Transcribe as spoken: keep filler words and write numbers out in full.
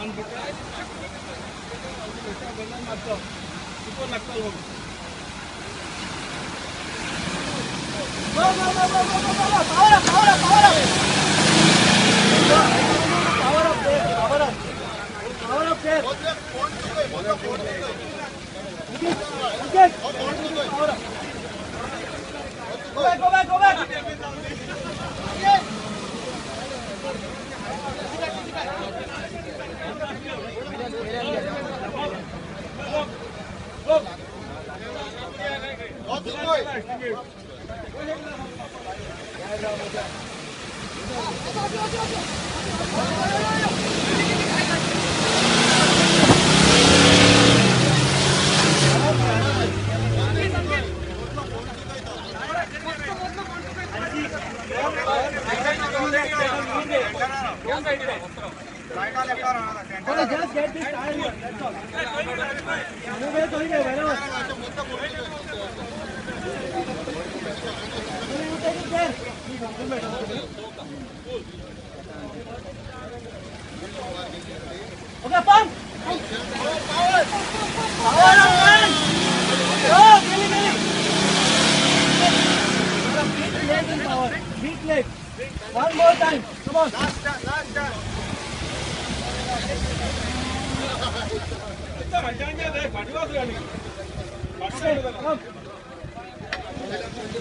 Just get this tire here. That's all. Move it, going there. Wherever. You take it there. Okay, pump. Power. Power up, man. Go, Billy, Billy. Big leg in power. Big leg. One more time. Come on. Last time. Last time. Come.